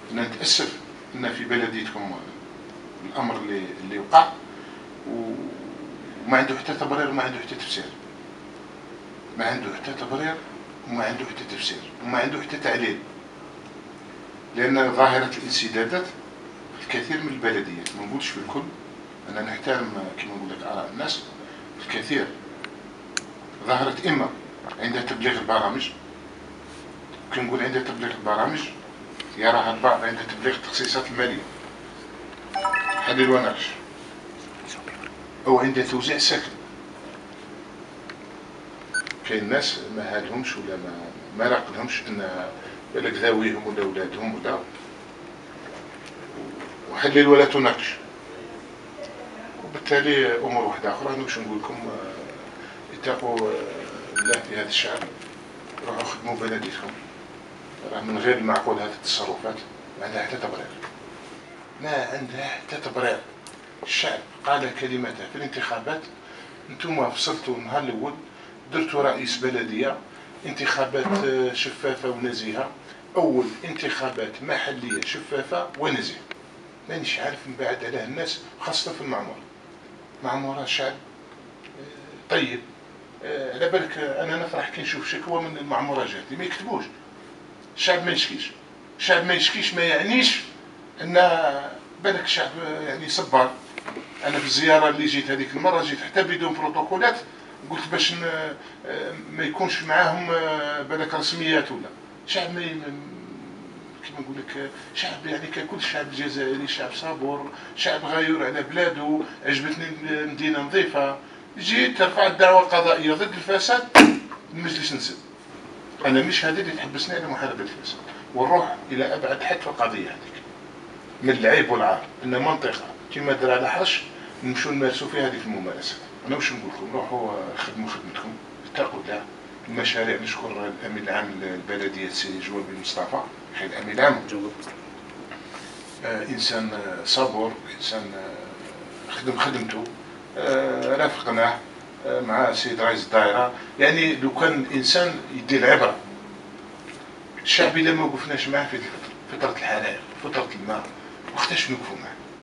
أنا نتأسف أن في بلديتكم الأمر اللي وقع وما عنده حتى تبرير وما عنده حتى تفسير. ما عنده حتى تبرير وما عنده حتى تفسير وما عنده حتى تعليل. لأن ظاهرة الانسدادات في الكثير من البلديات، ما نقولش في الكل، أنا نحترم كما نقول لك آراء الناس، في الكثير ظهرت إما عند تبليغ البرامج، كنقول عند تبليغ البرامج يراها البعض عند تبليغ التخصيصات المالية حلل ونقش، أو عند توزيع السكن. كاين ناس ما هادهمش ولا ما راقلهمش ان بالك ذويهم ولا اولادهم ولا، وحلل ولا تناقش. وبالتالي امور واحده اخرى انا واش نقول لكم، اتقوا الله في هذا الشعب، روحوا خدموا بلديتكم. راه من غير المعقول هذه التصرفات ما عندها حتى تبرير، ما عندها حتى تبرير. الشعب قال كلمته في الانتخابات، انتم فصلتوا النهار الاول، درتوا رئيس بلديه، انتخابات شفافه ونزيهه، اول انتخابات محليه شفافه ونزيهه. مانيش عارف من بعد على الناس، خاصه في المعموره. معموره شعب طيب، على بالك انا نفرح كي نشوف شكوى من المعموره جاتي، ما يكتبوش. الشعب ما يشكيش، الشعب ما يشكيش ما يعنيش ان بالك الشعب يعني صبر. انا في الزياره اللي جيت هذيك المره جيت حتى بدون بروتوكولات، قلت باش ما يكونش معاهم بالك رسميات ولا. شعب كما نقول لك، شعب يعني ككل الشعب الجزائري شعب صبور، شعب غيور على بلاده. عجبتني المدينه نظيفه، جيت ترفع الدعوه القضائيه ضد الفساد، المجلس نسد. انا مش هذا اللي تحبسني على محاربه الفساد، ونروح الى ابعد حد في القضيه هذيك من العيب والعار. ان منطقه كما دار على حرش نمشوا نمارسوا فيها هذيك الممارسات. انا واش نقول لكم، روحوا خدموا خدمتكم، اتقوا الله. المشاريع نشكر الامين العام البلديه السيد جوابي مصطفى، حيث الامين العام انسان صبور، انسان خدم خدمته، رافقناه مع السيد رئيس الدائره. يعني لو كان الانسان يدي العبره، الشعب اذا ما وقفناش معه في فتره الحرائق، فتره الماء، وقتاش نوقفوا معه؟